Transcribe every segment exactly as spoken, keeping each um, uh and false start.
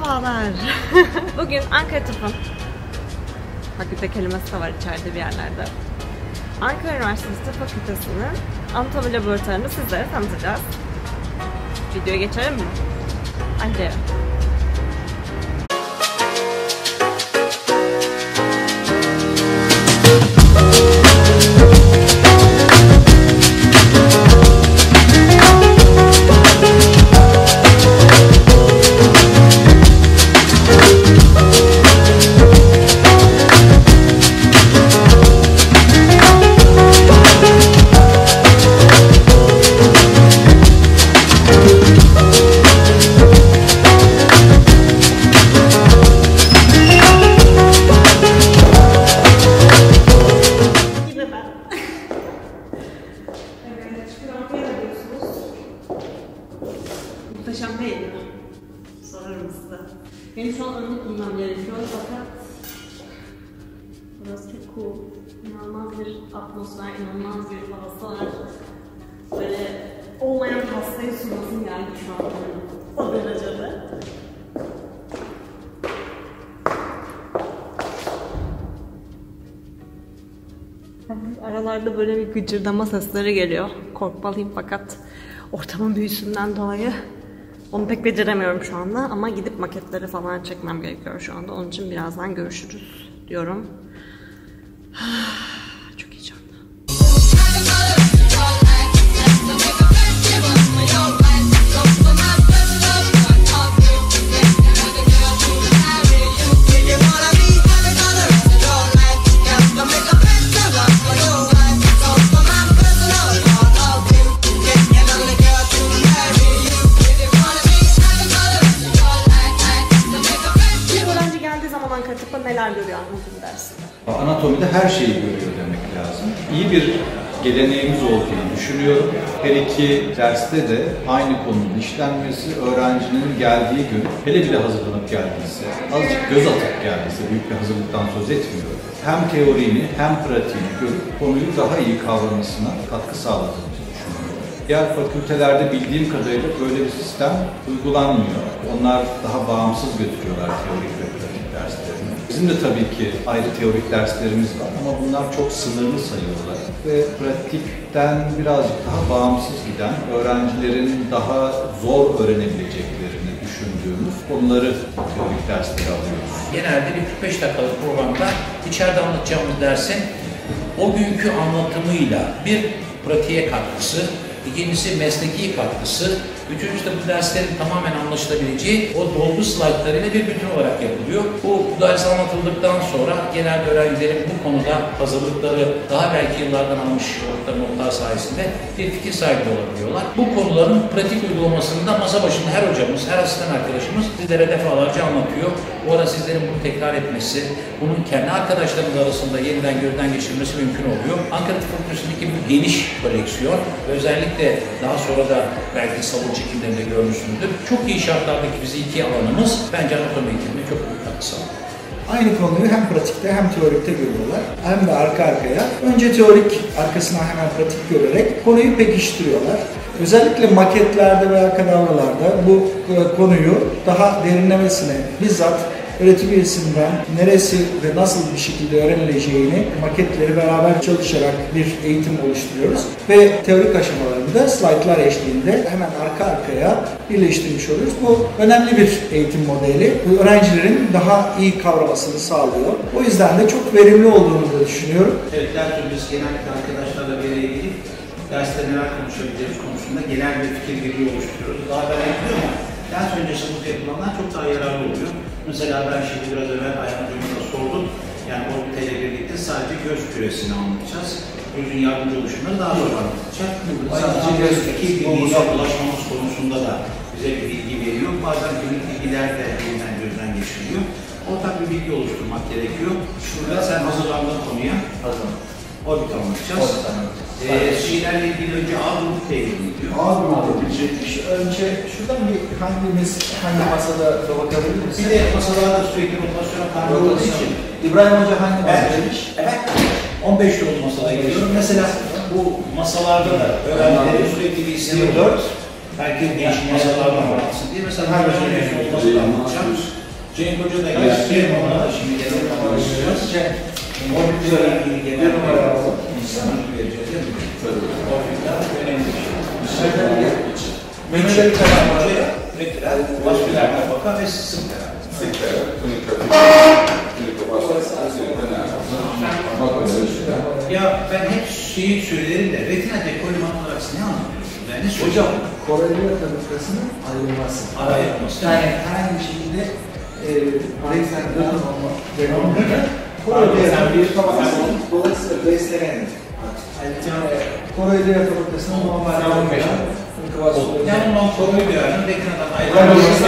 Merhabalar. Bugün Ankara Tıp'ın, fakülte kelimesi de var içeride bir yerlerde, Ankara Üniversitesi Tıp Fakültesi'nin anatomi laboratuvarını sizlere tanıtacağız. Videoya geçelim mi? Hadi. Muhteşem değil mi? Sorarım size. Benim şu an önlük giymem gerekiyor fakat burası çok cool. İnanılmaz bir atmosfer, inanılmaz bir havası var. Böyle olmayan pastayı sunmasın geldi şu an. O derecede. Aralarda böyle bir gıcırdama sesleri geliyor. Korkmalıyım fakat ortamın büyüsünden dolayı onu pek beceremiyorum şu anda ama gidip maketleri falan çekmem gerekiyor şu anda. Onun için birazdan görüşürüz diyorum. Çok heyecanlı. Neler görüyor anatomi dersinde? Anatomide her şeyi görüyor demek lazım. İyi bir geleneğimiz olduğunu düşünüyorum. Her iki derste de aynı konunun işlenmesi, öğrencinin geldiği gün, hele bile hazırlanıp geldiyse, azıcık göz atıp geldiyse, büyük bir hazırlıktan söz etmiyorum, hem teorini hem pratiğini görüp konuyu daha iyi kavramasına katkı sağladığımızı düşünüyorum. Diğer fakültelerde bildiğim kadarıyla böyle bir sistem uygulanmıyor. Onlar daha bağımsız götürüyorlar teorik ve pratik derslerini. Bizim de tabii ki ayrı teorik derslerimiz var ama bunlar çok sınırlı sayılırlar ve pratikten birazcık daha bağımsız giden, öğrencilerin daha zor öğrenebileceklerini düşündüğümüz konuları teorik dersleri alıyoruz. Genelde bir kırk beş dakikalık programda içeride anlatacağımız dersin o günkü anlatımıyla bir pratiğe katkısı, İkincisi mesleki katkısı, üçüncüsü de bu derslerin tamamen anlaşılabileceği o dolgu slaytlarıyla bir bütün olarak yapılıyor. Bu ders anlatıldıktan sonra genelde öğrencilerin bu konuda hazırlıkları daha belki yıllardan almış oldukları notlar sayesinde bir fikir sahibi olabiliyorlar. Bu konuların pratik uygulamasını da masa başında her hocamız, her asistan arkadaşımız sizlere defalarca anlatıyor. Bu arada sizlerin bunu tekrar etmesi, bunun kendi arkadaşlarımız arasında yeniden gözden geçirilmesi mümkün oluyor. Ankara Tıp Fakültesi'ndeki bu geniş koleksiyon, özellikle daha sonra da belki salon çekimlerinde görmüşsünüzdür. Çok iyi şartlardaki fiziki alanımız bence anatomi eğitimine çok büyük katkı sağlıyor. Aynı konuyu hem pratikte hem teorikte görüyorlar. Hem de arka arkaya. Önce teorik, arkasına hemen pratik görerek konuyu pekiştiriyorlar. Özellikle maketlerde veya kadavralarda bu konuyu daha derinlemesine bizzat öğretim üyesinden neresi ve nasıl bir şekilde öğrenileceğini maketleri beraber çalışarak bir eğitim oluşturuyoruz. Ve teorik aşamalarını da slaytlar eşliğinde hemen arka arkaya birleştirmiş oluyoruz. Bu önemli bir eğitim modeli. Öğrencilerin daha iyi kavramasını sağlıyor. O yüzden de çok verimli olduğunu da düşünüyorum. Evet, ders öncesi genellikle arkadaşlarla bir araya gelip derste neler konuşabileceğimiz konusunda genel bir fikir birliği oluşturuyoruz. Daha ben yapıyorum ama ders öncesi bu yapılanlar çok daha yararlı oluyor. Mesela ben şimdi biraz evvel Ayhan Hocam'a sordum. Yani orbiteyle birlikte sadece göz küresini anlatacağız. Gözün yardımcı oluşumları daha zor anlatacak. Sadece gözdeki bilgiye ulaşmamız konusunda da bize bir bilgi veriyor. Bazen günlük bilgiler de yeniden gözden geçiriliyor. Ortak bir bilgi oluşturmak gerekiyor. Şurada sen hazırlandığın konuya hazırlan. Orbit anlatacağız. Ee, şeylerle ilgili önce A grubu ilgili diyor. A grubu önce şuradan bir hangimiz hangi masada bakabilir misin? Bir de masalarda sürekli rotasyon karnı olduğu için. İbrahim Hoca hangi masada demiş? Evet. on beş yıl masada gidiyorum. Mesela bu masalarda da öğrencilerin sürekli bir isteği dört. Belki değişik masalardan anlatsın diye. Mesela her on beş yıl masada anlatacağım. Cenk Hoca da geldi. Ona da şimdi gelelim konuşuyoruz. Cenk, Morfitlerle ilgili genel olarak insanı vereceğiz değil mi? Morfitler önemli bir şey. Memeleri kadar hocaya metreler, vaskülerine bakar ve sık beraber. Sık beraber. Ya ben hep şeyi söylerim de retina dekolümantoraks ne anlamıyorsun? Yani ne Hocam, koreliyor tabakasının ayrılması. Ayrılması. Yani herhangi bir şekilde retina dekolümantoraks koreliyor bir tabakasının dolayısıyla beslenen. Koreliyor tabakasının normalde on beş yani ondan koruyu bir ayarın retinadan ayrılması.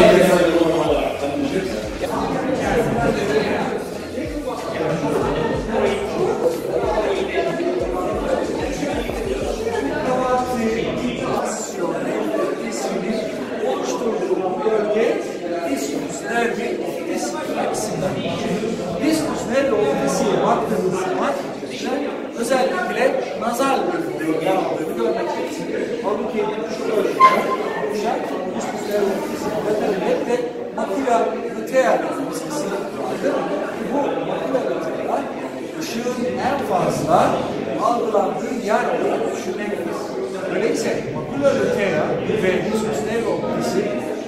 Diskus nerede olduğunu baktığımız zaman özellikle nazar bölümünde yağmurları görmekteyiz. Halbuki şu ölçüde oluşan diskus nerede olduğunu ve makula lutea dediğimiz kısım vardır. Bu makula lutea ışığın en fazla algılandığı yer olarak düşünebiliriz. Öyleyse makula lutea ve diskus nerede olduğunu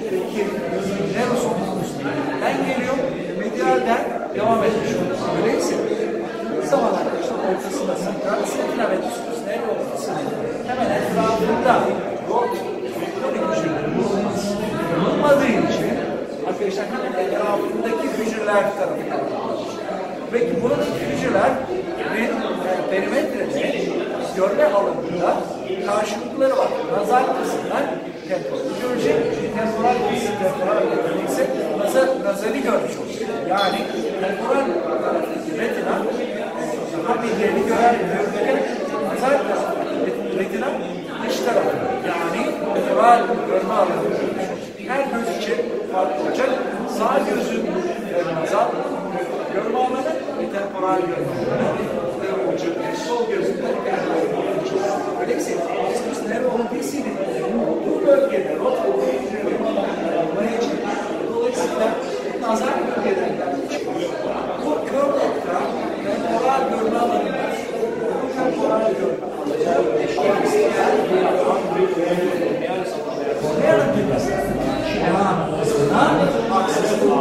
nerosomuzdan geliyor, medialden devam etmiş olur. Öyleyse bir zaman arkadaşlar ortasında sakral retina ve diskus nerede olduğunu hemen etrafında rot elektronik hücreleri bulunmaz. Bulunmadığı için arkadaşlar hemen etrafındaki hücreler tarafından bulunmaz. Peki buradaki hücrelerin perimetrede görme alanında karşılıkları var. Nazar kısımlar temporal görecek, temporal kısım temporal görecekse nazar, nazari görmüş olacak. Yani temporal retina daha bilgilerini gören nazar retina dış tarafı yani temporal görme alanı görmüş olacak. Her göz için farklı olacak. Sağ gözün nazar görme alanı ve temporal görme alanı olacak. Sol gözün temporal görme alanı olacak. Öyleyse diskus nerede olduğunu bu bölgede rot olmayı için dolayısıyla nazar bölgeden gelmiş. Bu kör nokta temporal görme alanıdır. Bu temporal görme alanı eşkeğimiz bir alan kornea düğmesi şinan hızına aksis bu.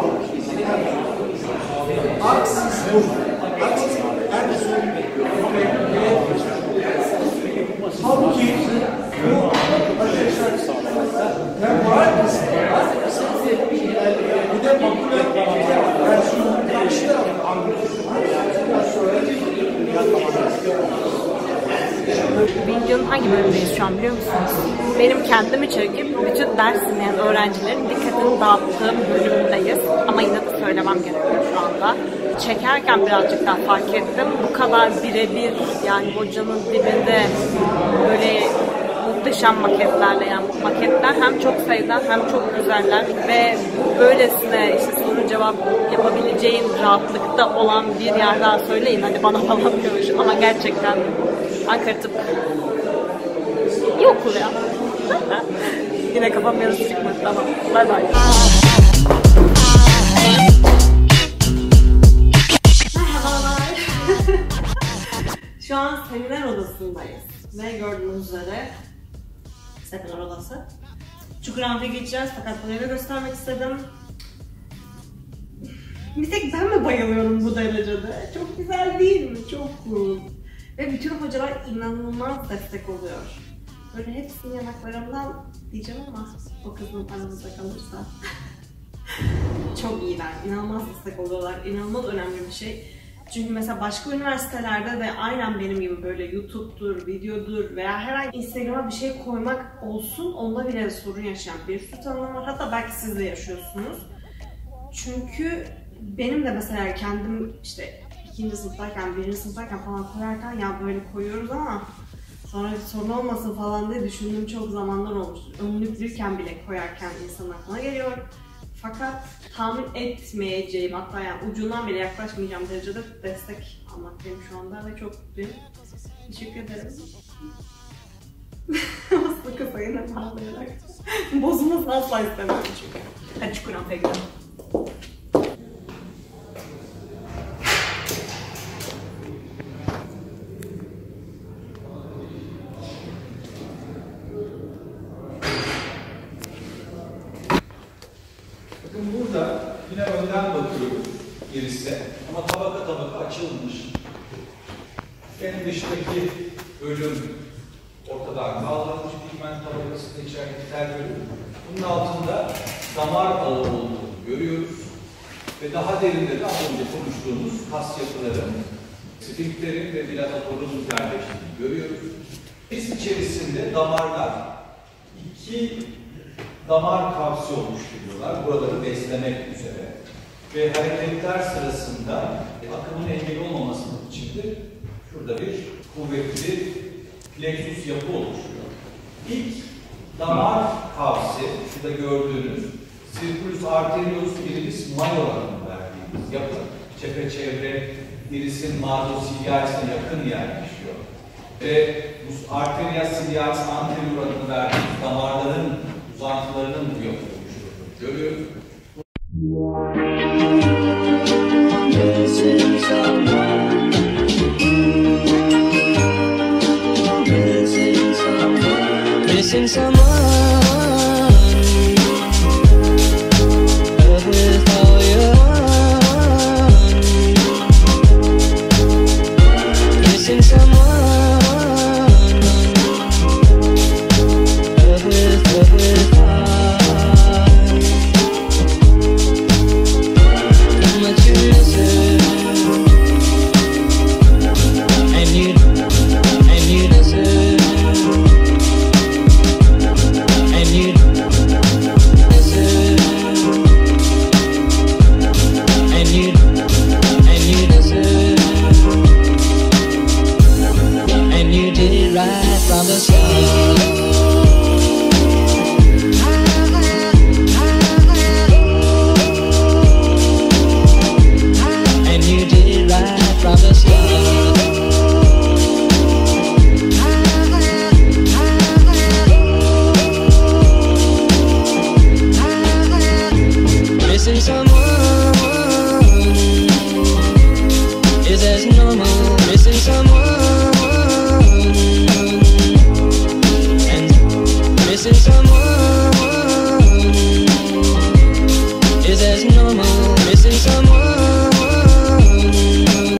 Aksis bu. Aksis her halbuki bu temporal kısmında bir de makula versiyonun karşı tarafı Videonun hangi bölümündeyiz şu an biliyor musunuz? Benim kendimi çekip bütün ders dinleyen öğrencilerin dikkatini dağıttığım bölümündeyiz. Ama yine de söylemem gerekiyor şu anda. Çekerken birazcık daha fark ettim. Bu kadar birebir yani hocanın dibinde böyle muhteşem maketlerle yani maketler hem çok sayıda hem çok güzeller ve böylesine işte soru cevap yapabileceğin rahatlıkta olan bir yerden söyleyin hadi bana falan diyormuş ama gerçekten Ankara Tıp iyi okul ya. Yine kafam yarısı çıkmadı tamam. Bay bay. Merhabalar. Şu an seminer odasındayız. Ve gördüğünüz üzere seminer odası. Çukur amfiye geçeceğiz fakat bunu eve göstermek istedim. Bir tek ben mi bayılıyorum bu derecede? Çok güzel değil mi? Çok cool. Ve bütün hocalar inanılmaz destek oluyor. Böyle hepsinin yanaklarından diyeceğim ama o kızın aramızda kalırsa. Çok iyiler, inanılmaz destek oluyorlar. İnanılmaz önemli bir şey. Çünkü mesela başka üniversitelerde de aynen benim gibi böyle YouTube'dur, videodur veya herhangi Instagram'a bir şey koymak olsun, onda bile sorun yaşayan bir sürü tanıdığım var. Hatta belki siz de yaşıyorsunuz. Çünkü benim de mesela kendim işte ikinci sınıftayken, birinci sınıftayken falan koyarken ya böyle koyuyoruz ama sonra bir sorun olmasın falan diye düşündüğüm çok zamanlar olmuş. Önlüklüyken bile koyarken insan aklına geliyor. Fakat tahmin etmeyeceğim, hatta yani ucundan bile yaklaşmayacağım derecede destek almaktayım şu anda ve çok mutluyum. Teşekkür ederim. Aslı kafayı ne bağlayarak. Bozulmasını asla istemiyorum çünkü. Hadi çukur amfiye gidelim. Bakın burada yine önden bakıyoruz irise ama tabaka tabaka açılmış. En dıştaki bölüm ortadan kaldırılmış pigment tabakasının içerideki tel bölüm. Bunun altında damar ağı olduğunu görüyoruz. Ve daha derinde de az önce konuştuğumuz kas yapıların, sfinkterin ve dilatatorun yerleştiğini görüyoruz. Biz içerisinde damarlar iki damar kavsi oluşturuyorlar. Buraları beslemek üzere. Ve hareketler sırasında akımın engel olmaması için de şurada bir kuvvetli plexus yapı oluşuyor. İlk damar kavsi, şurada gördüğünüz circulus arteriosus iris majoranın verdiğimiz yapı, çepeçevre irisin margo ciliarisine yakın yerleşiyor. Ve bu arteria ciliaris anterior adını verdiğimiz damarların uzantılarının bu yapı oluşturduğunu görüyoruz.